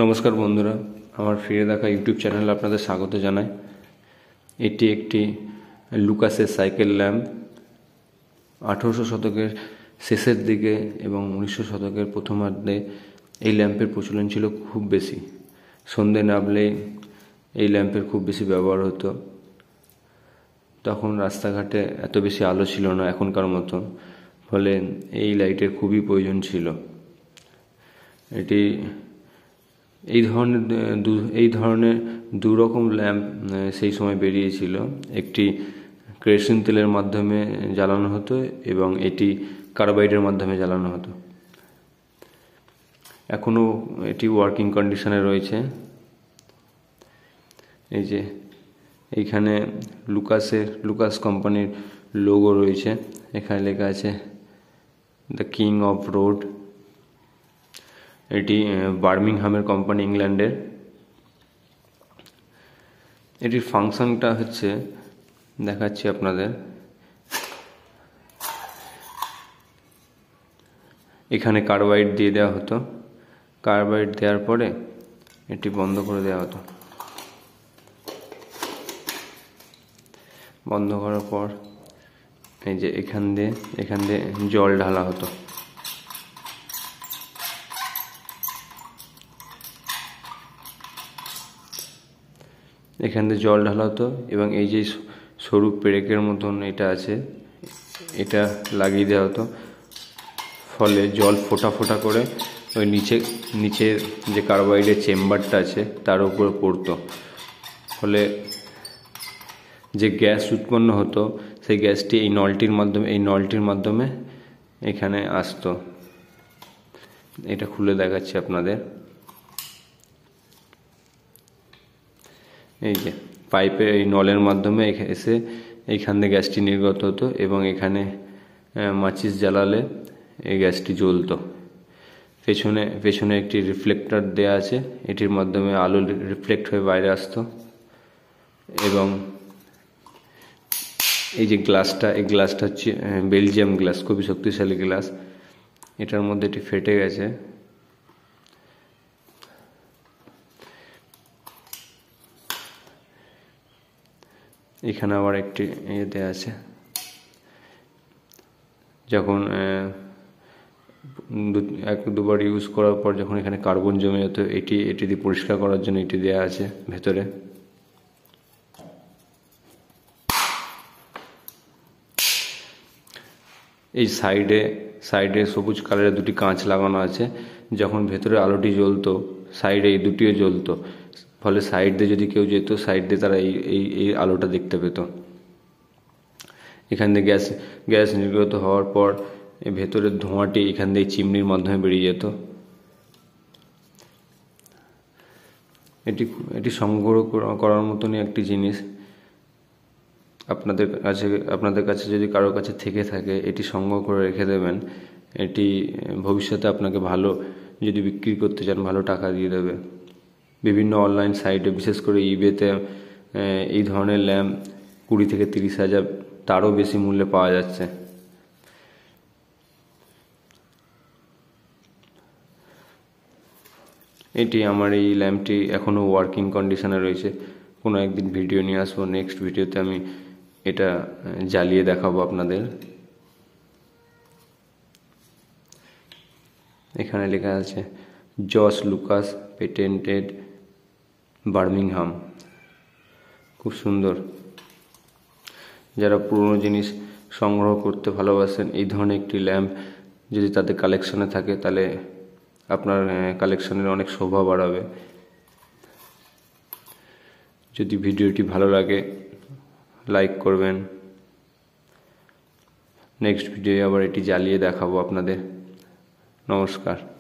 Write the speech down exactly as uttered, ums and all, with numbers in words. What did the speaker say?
নমস্কার বন্ধুরা, আমার ফিরে দেখা ইউটিউব চ্যানেলে আপনাদের স্বাগত জানাই। এটি একটি লুকাসের সাইকেল ল্যাম্প। আঠেরোশো শতকের শেষের দিকে এবং উনিশশো শতকের প্রথমার্ধে এই ল্যাম্পের প্রচলন ছিল খুব বেশি। সন্ধে নামলেই এই ল্যাম্পের খুব বেশি ব্যবহার হতো। তখন রাস্তাঘাটে এত বেশি আলো ছিল না এখনকার মতন, ফলে এই লাইটের খুবই প্রয়োজন ছিল। এটি এই ধরনের দু এই ধরনের দু রকম ল্যাম্প সেই সময় বেরিয়েছিল। একটি কেরোসিন তেলের মাধ্যমে জ্বালানো হতো এবং এটি কার্বাইডের মাধ্যমে জ্বালানো হতো। এখনও এটি ওয়ার্কিং কন্ডিশনে রয়েছে। এই যে এইখানে লুকাসের লুকাস কোম্পানির লোগো রয়েছে। এখানে লেখা আছে দ্য কিং অফ রোড। এটি বার্মিংহামের কোম্পানি, ইংল্যান্ডের। এটির ফাংশনটা হচ্ছে, দেখাচ্ছি আপনাদের। এখানে কার্বাইড দিয়ে দেওয়া হতো। কার্বাইড দেওয়ার পরে এটি বন্ধ করে দেওয়া হতো। বন্ধ করার পর এই যে এখান দিয়ে এখান দিয়ে জল ঢালা হতো। এখান দিয়ে জল ঢালা হতো এবং এই যে সরু পেরেকের মতন এটা আছে, এটা লাগিয়ে দেওয়া হতো। ফলে জল ফোঁটা ফোঁটা করে ওই নিচে নিচের যে কার্বাইডের চেম্বারটা আছে তার উপরে পড়তো। ফলে যে গ্যাস উৎপন্ন হতো সেই গ্যাসটি এই নলটির মাধ্যমে এই নলটির মাধ্যমে এখানে আসতো। এটা খুলে দেখাচ্ছি আপনাদের। এই যে পাইপে এই নলের মাধ্যমে এসে এইখান দিয়ে গ্যাসটি নির্গত হতো এবং এখানে মাচিস জ্বালালে এই গ্যাসটি জ্বলতো। পেছনে পেছনে একটি রিফ্লেক্টর দেয়া আছে, এটির মাধ্যমে আলো রিফ্লেক্ট হয়ে বাইরে আসতো। এবং এই যে গ্লাসটা, এই গ্লাসটা হচ্ছে বেলজিয়াম গ্লাস, খুবই শক্তিশালী গ্লাস। এটার মধ্যে এটি ফেটে গেছে। এখানে আবার একটি ইয়েতে আছে, যখন এক দুবার ইউজ করার পর যখন এখানে কার্বন জমে যেত, এটি এটি দিয়ে পরিষ্কার করার জন্য এটি দেওয়া আছে ভেতরে। এই সাইডে সাইডে সবুজ কালারের দুটি কাঁচ লাগানো আছে। যখন ভেতরে আলোটি জ্বলতো, সাইডে এই দুটিও জ্বলতো। ফলে সাইড দিয়ে যদি কেউ যেত, সাইড দিয়ে তারা এই এই এই আলোটা দেখতে পেত। এখান দিয়ে গ্যাস গ্যাস নির্গত হওয়ার পর এই ভেতরের ধোঁয়াটি এখান দিয়ে চিমনির মাধ্যমে বেরিয়ে যেত। এটি এটি সংগ্রহ করার মতনই একটি জিনিস। আপনাদের কাছে আপনাদের কাছে যদি কারোর কাছে থেকে থাকে, এটি সংগ্রহ করে রেখে দেবেন। এটি ভবিষ্যতে আপনাকে ভালো, যদি বিক্রি করতে চান, ভালো টাকা দিয়ে দেবে। বিভিন্ন অনলাইন সাইটে, বিশেষ করে ইবেতে এই ধরনের ল্যাম্প কুড়ি থেকে তিরিশ হাজার তারও বেশি মূল্যে পাওয়া যাচ্ছে। এটি আমার এই ল্যাম্পটি এখনও ওয়ার্কিং কন্ডিশনে রয়েছে। কোনো একদিন ভিডিও নিয়ে আসবো। নেক্সট ভিডিওতে আমি এটা জ্বালিয়ে দেখাবো আপনাদের। এখানে লেখা আছে জস লুকাস পেটেন্টেড বার্মিংহাম। খুব সুন্দর। যারা পুরনো জিনিস সংগ্রহ করতে ভালোবাসেন, এই ধরনের একটি ল্যাম্প যদি তাদের কালেকশনে থাকে, তাহলে আপনার কালেকশনের অনেক শোভা বাড়াবে। যদি ভিডিওটি ভালো লাগে, লাইক করবেন। নেক্সট ভিডিও আবার এটি জ্বালিয়ে দেখাবো আপনাদের। নমস্কার।